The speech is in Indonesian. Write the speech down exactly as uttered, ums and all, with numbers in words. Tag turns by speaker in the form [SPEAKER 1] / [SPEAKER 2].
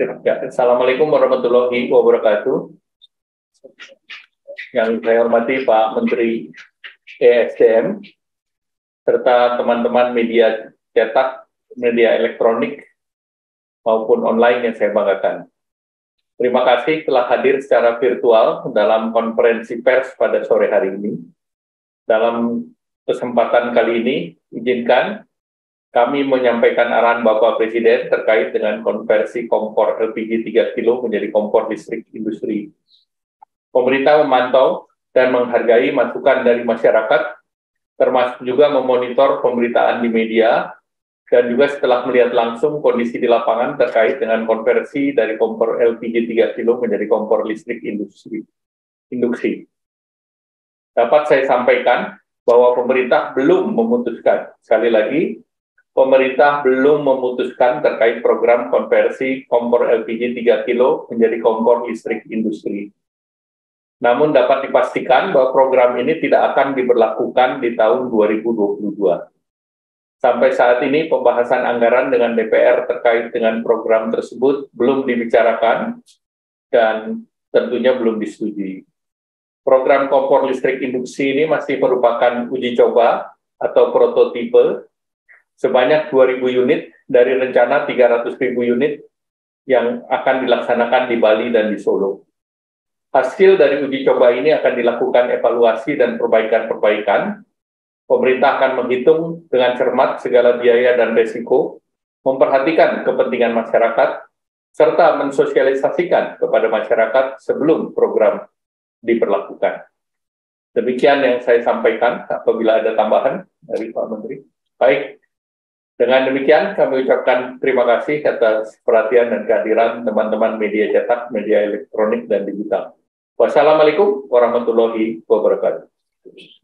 [SPEAKER 1] Ya, Assalamualaikum warahmatullahi wabarakatuh. Yang saya hormati Pak Menteri E S D M, serta teman-teman media cetak, media elektronik, maupun online yang saya banggakan. Terima kasih telah hadir secara virtual dalam konferensi pers pada sore hari ini. Dalam kesempatan kali ini, izinkan kami menyampaikan arahan Bapak Presiden terkait dengan konversi kompor L P G tiga kilo menjadi kompor listrik industri. Pemerintah memantau dan menghargai masukan dari masyarakat, termasuk juga memonitor pemberitaan di media, dan juga setelah melihat langsung kondisi di lapangan terkait dengan konversi dari kompor L P G tiga kilo menjadi kompor listrik industri. Induksi. Dapat saya sampaikan bahwa pemerintah belum memutuskan, sekali lagi, pemerintah belum memutuskan terkait program konversi kompor L P G tiga kilo menjadi kompor listrik industri. Namun dapat dipastikan bahwa program ini tidak akan diberlakukan di tahun dua ribu dua puluh dua. Sampai saat ini pembahasan anggaran dengan D P R terkait dengan program tersebut belum dibicarakan dan tentunya belum disetujui. Program kompor listrik induksi ini masih merupakan uji coba atau prototipe sebanyak dua ribu unit dari rencana tiga ratus ribu unit yang akan dilaksanakan di Bali dan di Solo. Hasil dari uji coba ini akan dilakukan evaluasi dan perbaikan-perbaikan. Pemerintah akan menghitung dengan cermat segala biaya dan risiko, memperhatikan kepentingan masyarakat, serta mensosialisasikan kepada masyarakat sebelum program diberlakukan. Demikian yang saya sampaikan. Apabila ada tambahan dari Pak Menteri. Baik. Dengan demikian, kami ucapkan terima kasih atas perhatian dan kehadiran teman-teman media cetak, media elektronik, dan digital. Wassalamualaikum warahmatullahi wabarakatuh.